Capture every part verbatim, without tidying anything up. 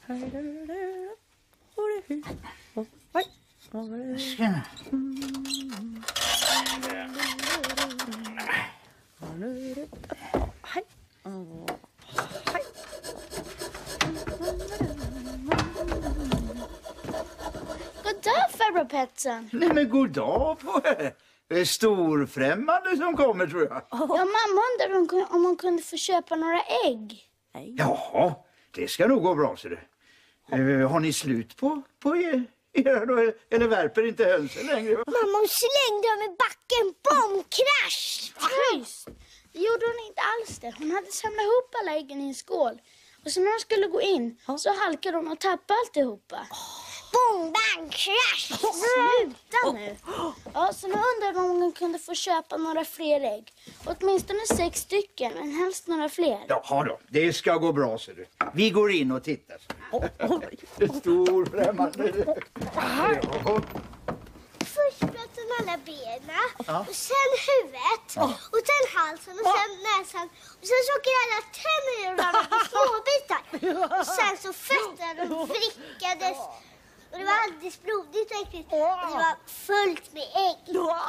Tjena. God dag, farbror Petsen. Nej, men god dag på er. Det är storfrämmande som kommer, tror jag. Ja, mamma undrade om hon, om hon kunde få köpa några ägg. Ja, det ska nog gå bra, så det. Uh, har ni slut på, på er, era då? Eller, eller värper inte hönsen längre? Mamma, hon slängde dem i backen. Bombkrasch! Tyst! Det gjorde hon inte alls det. Hon hade samlat ihop alla äggen i en skål. Och så när hon skulle gå in så halkade hon och tappade alltihopa. Boom, bang, crash! Sluta nu! Ja, så nu undrade hon om hon kunde få köpa några fler ägg. Åtminstone sex stycken, men helst några fler. Jaha då, det ska gå bra, så du. Vi går in och tittar. Storfrämmande. Ja. Först bröt hon alla benen, Ja. och sen huvudet, Ja. och sen halsen, och sen näsan. Och sen så åker alla tänder i varandra i småbitar. Och sen så fötterna de vrickades. Och det var alldeles blodigt och äckligt. Och det var fullt med ägg.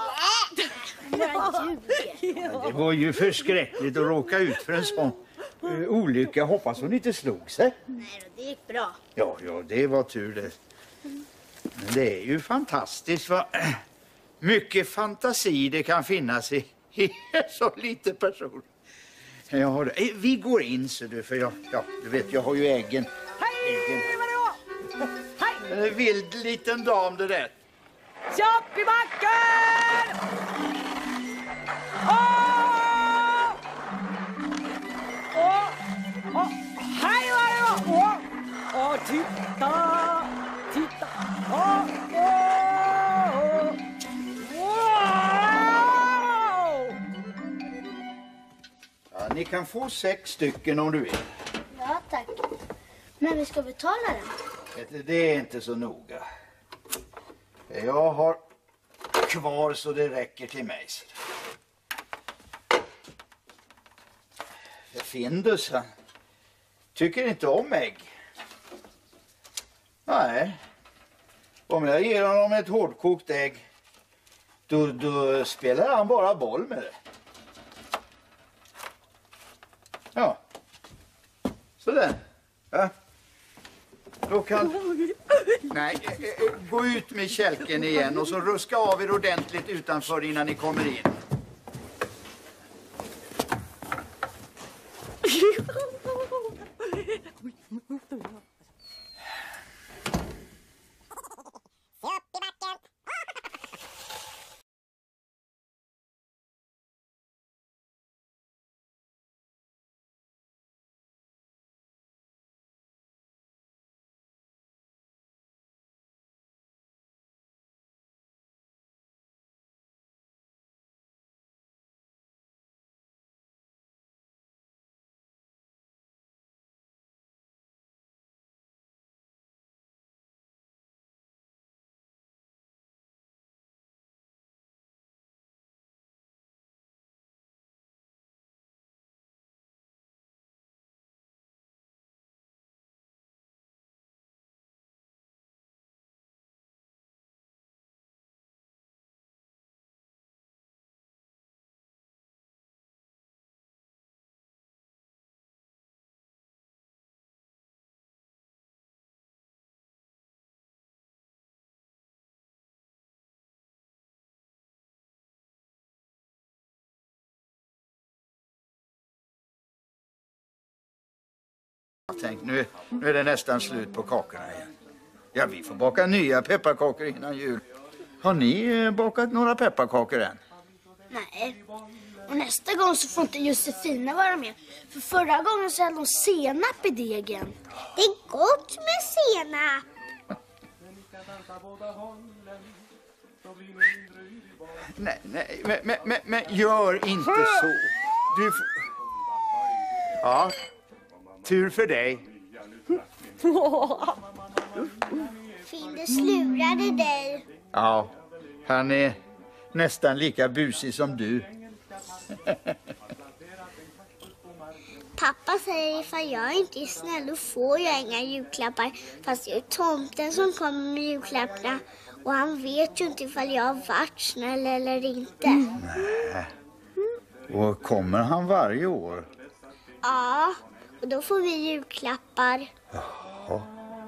Ja, det var ju förskräckligt att råka ut för en sån uh, olycka. Hoppas hon inte slog sig. Nej då, det gick bra. Ja, ja, det var tur det. Men det är ju fantastiskt vad mycket fantasi det kan finnas i, i så lite person. Jag har, vi går in, så du, för jag, ja, du vet, jag har ju äggen. äggen. En vild liten dam, det där. Upp i backen! Åh! Åh! Åh! Hej vad det var! Åh! Åh, titta! Titta! Åh! Åh! Wow! Ja, ni kan få sex stycken om du vill. Ja, tack. Men vi ska betala den. Det är inte så noga. Jag har kvar så det räcker till mig. Findus, han tycker inte om ägg. Nej. Om jag ger honom ett hårdkokt ägg, då, då spelar han bara boll med det. Ja. Sådär. Ja. Då kan... Nej, gå ut med kälken igen och så ruska av er ordentligt utanför innan ni kommer in. Tänk, nu, nu är det nästan slut på kakorna igen. Ja, vi får baka nya pepparkakor innan jul. Har ni eh, bakat några pepparkakor än? Nej. Och nästa gång så får inte Josefina vara med. För förra gången så hade hon senap i degen. Det är gott med senap. Nej, nej, men, men, men, men gör inte så. Du får... Ja, tur för dig. Findus lurade dig. Ja, han är nästan lika busig som du. pappa säger ifall jag inte är snäll då får jag inga julklappar. Fast det är tomten som kommer med julklapparna. Och han vet ju inte ifall jag har varit snäll eller inte. Mm. Nej. Och kommer han varje år? Ja, och då får vi julklappar. Jaha.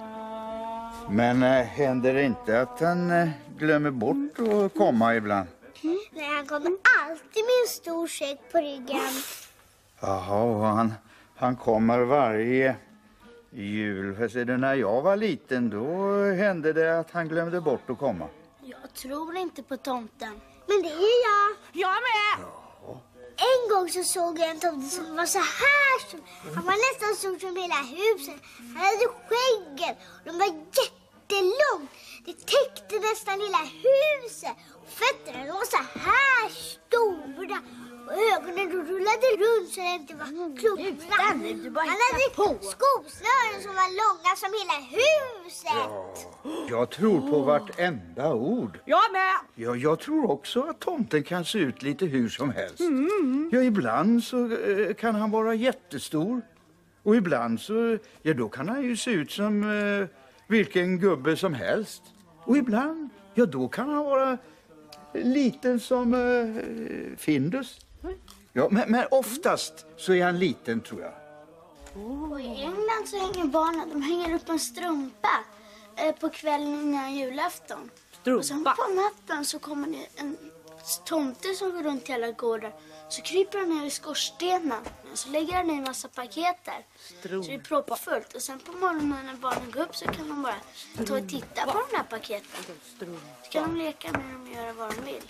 Men äh, händer det inte att han äh, glömmer bort att komma ibland? Mm. Nej, han kommer alltid med en stor säck på ryggen. Jaha, och han, han kommer varje jul. För ser du, när jag var liten då hände det att han glömde bort att komma. Jag tror inte på tomten. Men det är jag. Jag med! Ja. En gång så såg jag en tomte som var så här stor. Han var nästan stor som hela huset. Han hade skäggen och de var jättelångt. Det täckte nästan hela huset. Och fötterna de var så här stora. Och ögonen då rullade runt så det inte var klubborna. Han hade skosnören som var långa som hela huset. Ja, jag tror på vartenda ord. Jag med! Ja, jag tror också att tomten kan se ut lite hur som helst. Mm. Ja, ibland så eh, kan han vara jättestor. Och ibland så, ja då kan han ju se ut som eh, vilken gubbe som helst. Och ibland, ja då kan han vara liten som eh, Findus. Ja, men, men oftast så är han liten tror jag. Och i England så hänger barnen, de hänger upp en strumpa eh, på kvällen innan julafton. Strumpa? Och sen på natten så kommer det en tomte som går runt i alla gårdar. Så kryper han ner i skorstenen. Så lägger han i en massa paket där. Så det är proppfullt. Och sen på morgonen när barnen går upp så kan de bara ta och titta på de här paketen. Så kan de leka med dem och göra vad de vill.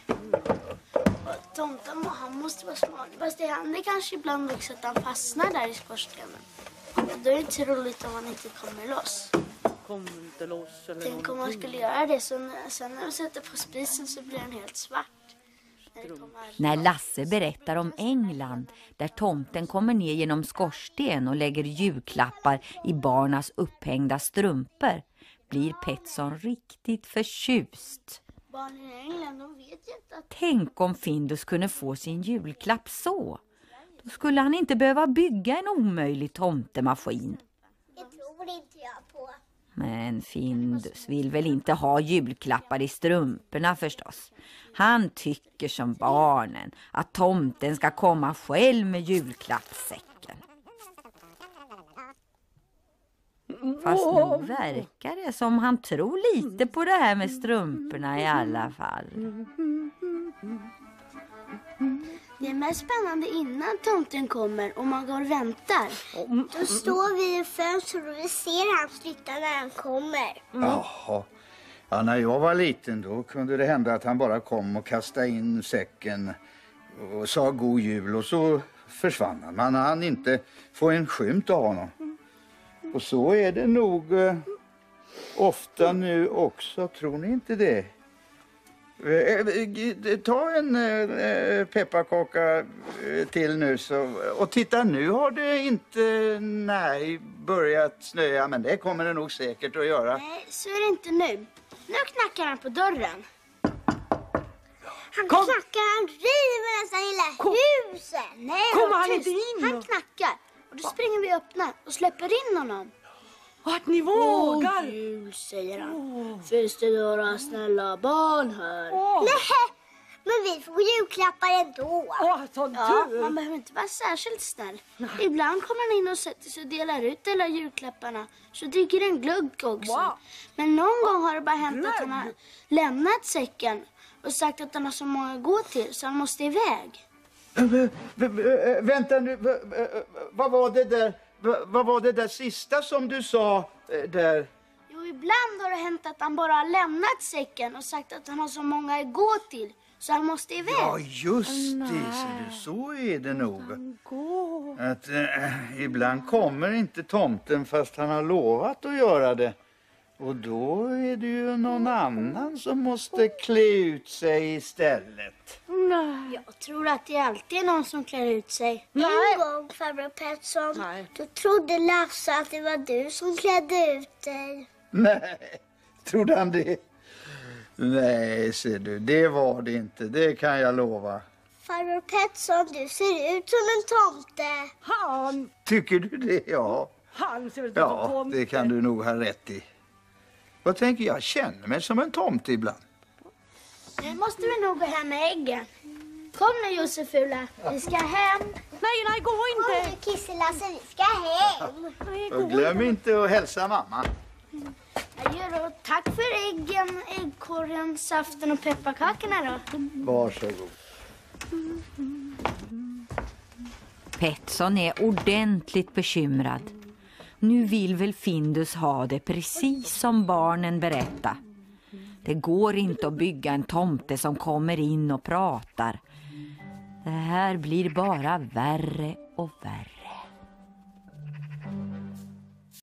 Och tomten, han måste vara smart. Fast det händer kanske ibland också att han fastnar där i skorstenen. Och då är det inte så roligt om han inte kommer loss. Kommer inte loss eller Tänk om man skulle göra det. Så när, sen när de sätter på spisen så blir den helt svart. När Lasse berättar om England där tomten kommer ner genom skorsten och lägger julklappar i barnas upphängda strumpor blir Pettersson riktigt förtjust. Barnen i England, de vet ju inte att... Tänk om Findus kunde få sin julklapp så. Då skulle han inte behöva bygga en omöjlig tomtemaskin. Det tror inte jag på. Men Findus vill väl inte ha julklappar i strumporna förstås. Han tycker som barnen att tomten ska komma själv med julklappssäcken. Fast nu verkar det som han tror lite på det här med strumporna i alla fall. Det är mest spännande innan tomten kommer och man går och väntar. Då står vi i fönstret och vi ser hans flytta när han kommer. Mm. Jaha. Ja, när jag var liten då kunde det hända att han bara kom och kastade in säcken och sa god jul och så försvann han. Man hann inte få en skymt av honom. Och så är det nog eh, ofta nu också, tror ni inte det? Eh, ta en eh, pepparkaka eh, till nu så, och titta nu har det inte nej, börjat snöa, men det kommer det nog säkert att göra. Nej, så är det inte nu. Nu knackar han på dörren. Han Kom. knackar, han river nästan hela Kom. huset. Nej, Kommer han tyst. inte in? Han knackar och då springer vi och öppnar och släpper in honom. Att ni vågar! God jul, säger han. Oh. Finns det några snälla barn här? Oh. Nej, men vi får julklappar ändå. Åh, sån Ja, tur! man behöver inte vara särskilt snäll. Ibland kommer han in och sätter sig och delar ut alla julklapparna. Så dricker en glugg också. Wow. Men någon gång har det bara hänt att han har lämnat säcken och sagt att han har så många att gå till så han måste iväg. Vänta nu, vad var det där? Vad var det där sista som du sa där? Jo, ibland har det hänt att han bara har lämnat säcken och sagt att han har så många att gå till så han måste iväg. Ja, just det. Så, så är det nog. Att äh, ibland kommer inte tomten fast han har lovat att göra det. Och då är det ju någon annan som måste klä ut sig istället. Nej. Jag tror att det alltid är någon som klär ut sig. Nej. En gång, farbror Pettersson, Nej. då trodde Lasse att det var du som klädde ut dig. Nej, trodde han det? Nej, ser du, det var det inte. Det kan jag lova. Farbror Pettersson, du ser ut som en tomte. Han, Tycker du det? Ja. han ser ut som en Ja, tomte. det kan du nog ha rätt i. Vad tänker jag? Känner mig som en tomte ibland. Nu måste vi nog gå hem med äggen. Kom nu Josefula, vi ska hem. Nej, nej, gå Kom inte. nu Kisselasse, vi ska hem. Nej, Och gå glöm inte att hälsa mamma. Jag gör då. Tack för äggen, äggkorgen, saften och pepparkakorna då. Varsågod. Pettersson är ordentligt bekymrad. Nu vill väl Findus ha det precis som barnen berättar. Det går inte att bygga en tomte som kommer in och pratar. Det här blir bara värre och värre.